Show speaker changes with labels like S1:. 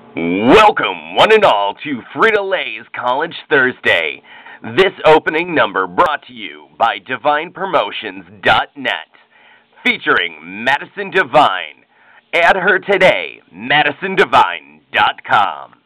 S1: Welcome, one and all, to Frito-Lay's College Thursday. This opening number brought to you by DivinePromotions.net, featuring Madison Divine. Add her today, MadisonDivine.com.